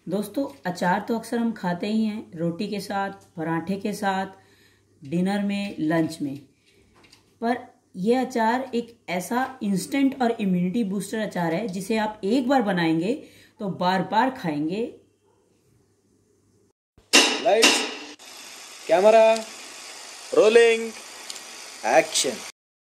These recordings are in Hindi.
दोस्तों, अचार तो अक्सर हम खाते ही हैं, रोटी के साथ, पराठे के साथ, डिनर में, लंच में। पर यह अचार एक ऐसा इंस्टेंट और इम्यूनिटी बूस्टर अचार है जिसे आप एक बार बनाएंगे तो बार बार खाएंगे। Lights, camera, rolling, action.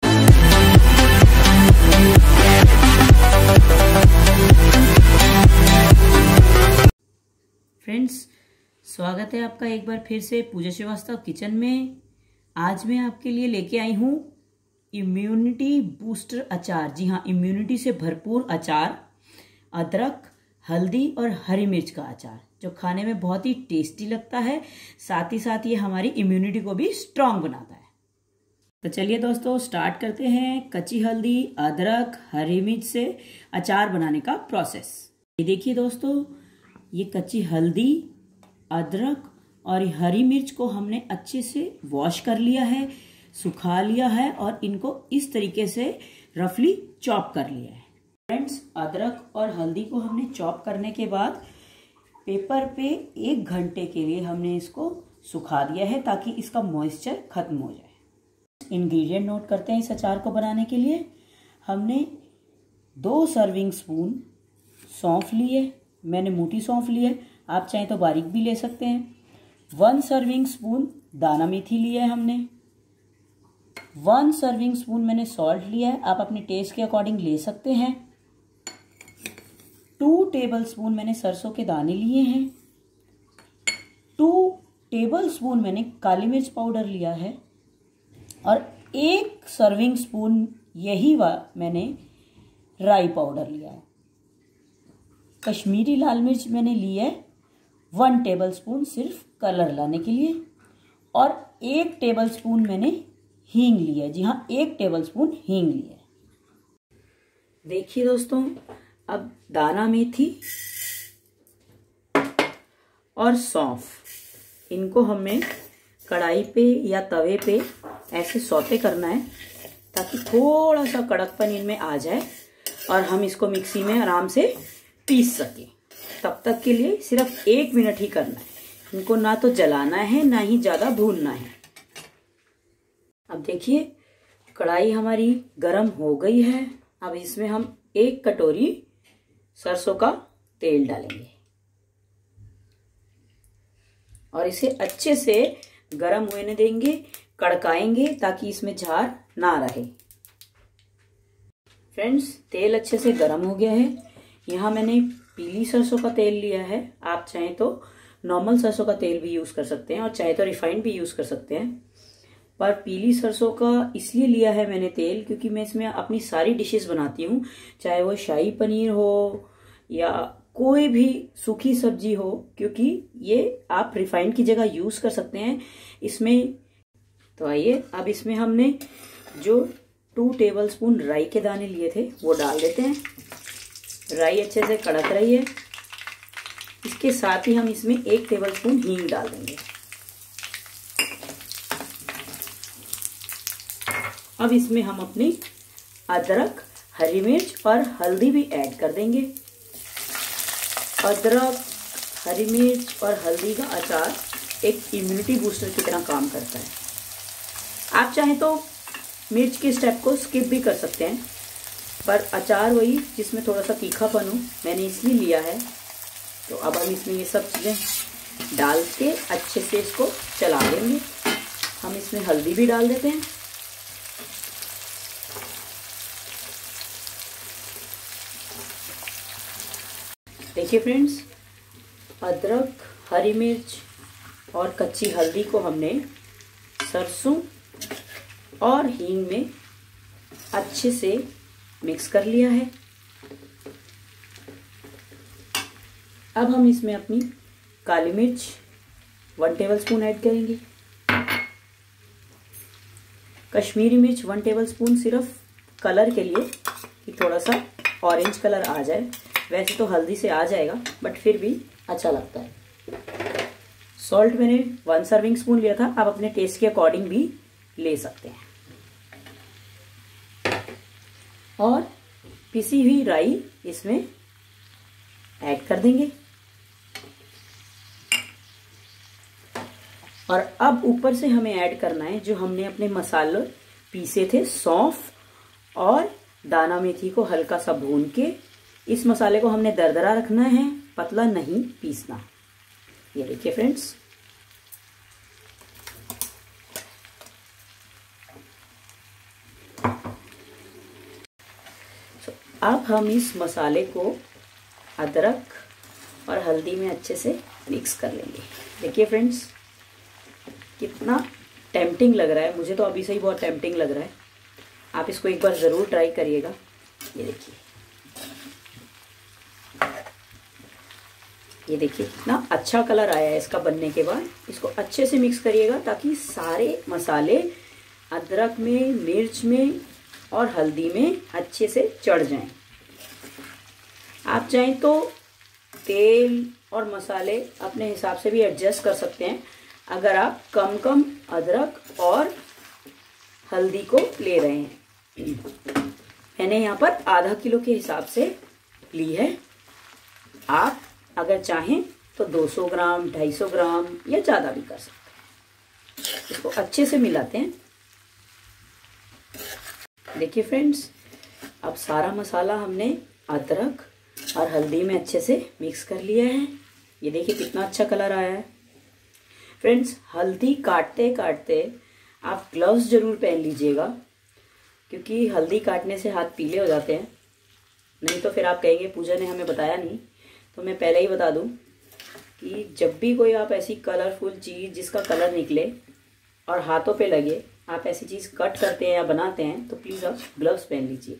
Friends, स्वागत है आपका एक बार फिर से पूजा श्रीवास्तव किचन में। आज मैं आपके लिए लेके आई हूँ इम्यूनिटी बूस्टर अचार। जी हाँ, इम्यूनिटी से भरपूर अचार, अदरक, हल्दी और हरी मिर्च का अचार, जो खाने में बहुत ही टेस्टी लगता है। साथ ही साथ ये हमारी इम्यूनिटी को भी स्ट्रांग बनाता है। तो चलिए दोस्तों, स्टार्ट करते हैं कच्ची हल्दी, अदरक, हरी मिर्च से अचार बनाने का प्रोसेस। ये देखिए दोस्तों, ये कच्ची हल्दी, अदरक और हरी मिर्च को हमने अच्छे से वॉश कर लिया है, सुखा लिया है और इनको इस तरीके से रफली चॉप कर लिया है। फ्रेंड्स, अदरक और हल्दी को हमने चॉप करने के बाद पेपर पे 1 घंटे के लिए हमने इसको सुखा दिया है ताकि इसका मॉइस्चर खत्म हो जाए। इंग्रेडिएंट नोट करते हैं इस अचार को बनाने के लिए। हमने 2 सर्विंग स्पून सौंफ लिए, मैंने मोटी सौंफ ली है, आप चाहें तो बारीक भी ले सकते हैं। 1 सर्विंग स्पून दाना मेथी लिया है हमने। 1 सर्विंग स्पून मैंने सॉल्ट लिया है, आप अपने टेस्ट के अकॉर्डिंग ले सकते हैं। 2 टेबल स्पून मैंने सरसों के दाने लिए हैं। 2 टेबल स्पून मैंने काली मिर्च पाउडर लिया है और 1 सर्विंग स्पून मैंने राई पाउडर लिया है। कश्मीरी लाल मिर्च मैंने ली है 1 टेबल स्पून सिर्फ कलर लाने के लिए, और 1 टेबल स्पून मैंने हींग ली है। जी हाँ, 1 टेबल स्पून हींग ली है। देखिए दोस्तों, अब दाना मेथी और सौंफ, इनको हमें कढ़ाई पे या तवे पे ऐसे सौते करना है ताकि थोड़ा सा कड़कपन इनमें आ जाए और हम इसको मिक्सी में आराम से पीस सके। तब तक के लिए सिर्फ 1 मिनट ही करना है। इनको ना तो जलाना है ना ही ज्यादा भूनना है। अब देखिए, कढ़ाई हमारी गरम हो गई है। अब इसमें हम 1 कटोरी सरसों का तेल डालेंगे और इसे अच्छे से गरम होने देंगे, कड़काएंगे ताकि इसमें झार ना रहे। फ्रेंड्स, तेल अच्छे से गरम हो गया है। यहाँ मैंने पीली सरसों का तेल लिया है, आप चाहें तो नॉर्मल सरसों का तेल भी यूज कर सकते हैं और चाहे तो रिफाइंड भी यूज कर सकते हैं। पर पीली सरसों का इसलिए लिया है मैंने तेल क्योंकि मैं इसमें अपनी सारी डिशेस बनाती हूँ, चाहे वो शाही पनीर हो या कोई भी सूखी सब्जी हो, क्योंकि ये आप रिफाइंड की जगह यूज कर सकते हैं इसमें। तो आइए, अब इसमें हमने जो 2 टेबल स्पून राई के दाने लिए थे वो डाल देते हैं। राई अच्छे से कड़क रही है। इसके साथ ही हम इसमें 1 टेबल स्पून हींग डाल देंगे। अब इसमें हम अपनी अदरक, हरी मिर्च और हल्दी भी ऐड कर देंगे। अदरक, हरी मिर्च और हल्दी का अचार एक इम्यूनिटी बूस्टर की तरह काम करता है। आप चाहें तो मिर्च के स्टेप को स्किप भी कर सकते हैं, पर अचार वही जिसमें थोड़ा सा तीखापन हो, मैंने इसलिए लिया है। तो अब हम इसमें ये सब चीज़ें डाल के अच्छे से इसको चला लेंगे। हम इसमें हल्दी भी डाल देते हैं। देखिए फ्रेंड्स, अदरक, हरी मिर्च और कच्ची हल्दी को हमने सरसों और हींग में अच्छे से मिक्स कर लिया है। अब हम इसमें अपनी काली मिर्च 1 टेबल स्पून ऐड करेंगे। कश्मीरी मिर्च 1 टेबल स्पून सिर्फ कलर के लिए, कि थोड़ा सा ऑरेंज कलर आ जाए। वैसे तो हल्दी से आ जाएगा, बट फिर भी अच्छा लगता है। सॉल्ट मैंने 1 सर्विंग स्पून लिया था, आप अपने टेस्ट के अकॉर्डिंग भी ले सकते हैं। और पिसी हुई राई इसमें ऐड कर देंगे। और अब ऊपर से हमें ऐड करना है जो हमने अपने मसाले पीसे थे, सौंफ और दाना मेथी को हल्का सा भून के। इस मसाले को हमने दरदरा रखना है, पतला नहीं पीसना। ये देखिए फ्रेंड्स, अब हम इस मसाले को अदरक और हल्दी में अच्छे से मिक्स कर लेंगे। देखिए फ्रेंड्स, कितना टेम्पटिंग लग रहा है, मुझे तो अभी से ही बहुत टेम्पटिंग लग रहा है। आप इसको एक बार ज़रूर ट्राई करिएगा। ये देखिए, ये देखिए कितना अच्छा कलर आया है इसका बनने के बाद। इसको अच्छे से मिक्स करिएगा ताकि सारे मसाले अदरक में, मिर्च में और हल्दी में अच्छे से चढ़ जाएं। आप चाहें तो तेल और मसाले अपने हिसाब से भी एडजस्ट कर सकते हैं, अगर आप कम कम अदरक और हल्दी को ले रहे हैं। मैंने यहाँ पर आधा किलो के हिसाब से ली है। आप अगर चाहें तो 200 ग्राम, 250 ग्राम या ज़्यादा भी कर सकते हैं। इसको अच्छे से मिलाते हैं। देखिए फ्रेंड्स, अब सारा मसाला हमने अदरक और हल्दी में अच्छे से मिक्स कर लिया है। ये देखिए कितना अच्छा कलर आया है। फ्रेंड्स, हल्दी काटते काटते आप ग्लव्स जरूर पहन लीजिएगा, क्योंकि हल्दी काटने से हाथ पीले हो जाते हैं। नहीं तो फिर आप कहेंगे पूजा ने हमें बताया नहीं। तो मैं पहले ही बता दूं कि जब भी कोई आप ऐसी कलरफुल चीज़ जिसका कलर निकले और हाथों पे लगे, आप ऐसी चीज़ कट करते हैं या बनाते हैं, तो प्लीज़ आप ग्लव्स पहन लीजिए।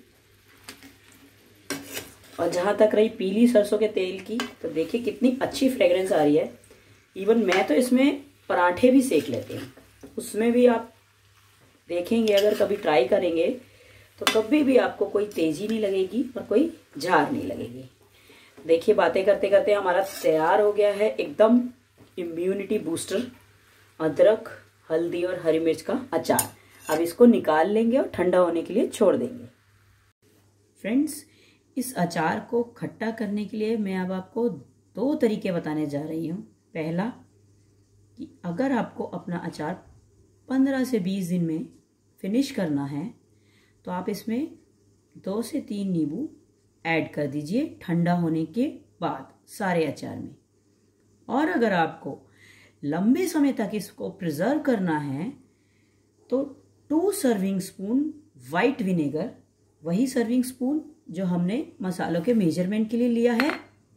और जहाँ तक रही पीली सरसों के तेल की, तो देखिए कितनी अच्छी फ्रेग्रेंस आ रही है। इवन मैं तो इसमें पराठे भी सेक लेते हैं। उसमें भी आप देखेंगे, अगर कभी ट्राई करेंगे तो कभी भी आपको कोई तेज़ी नहीं लगेगी और कोई झाग नहीं लगेगी। देखिए, बातें करते करते हमारा तैयार हो गया है एकदम इम्यूनिटी बूस्टर अदरक, हल्दी और हरी मिर्च का अचार। अब इसको निकाल लेंगे और ठंडा होने के लिए छोड़ देंगे। फ्रेंड्स, इस अचार को खट्टा करने के लिए मैं अब आपको 2 तरीके बताने जा रही हूँ। पहला, कि अगर आपको अपना अचार 15 से 20 दिन में फिनिश करना है तो आप इसमें 2 से 3 नींबू ऐड कर दीजिए ठंडा होने के बाद सारे अचार में। और अगर आपको लंबे समय तक इसको प्रिजर्व करना है तो 2 सर्विंग स्पून वाइट विनेगर, वही सर्विंग स्पून जो हमने मसालों के मेजरमेंट के लिए लिया है,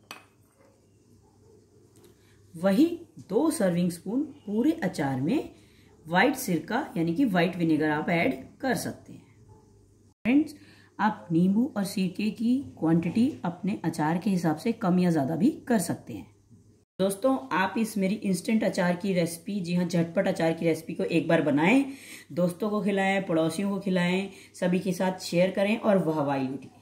वही 2 सर्विंग स्पून पूरे अचार में वाइट सिरका यानी कि वाइट विनेगर आप ऐड कर सकते हैं। फ्रेंड्स, आप नींबू और सिरके की क्वांटिटी अपने अचार के हिसाब से कम या ज़्यादा भी कर सकते हैं। दोस्तों, आप इस मेरी इंस्टेंट अचार की रेसिपी, जी हाँ झटपट अचार की रेसिपी को एक बार बनाएं, दोस्तों को खिलाएं, पड़ोसियों को खिलाएं, सभी के साथ शेयर करें और वाहवाही लूटें।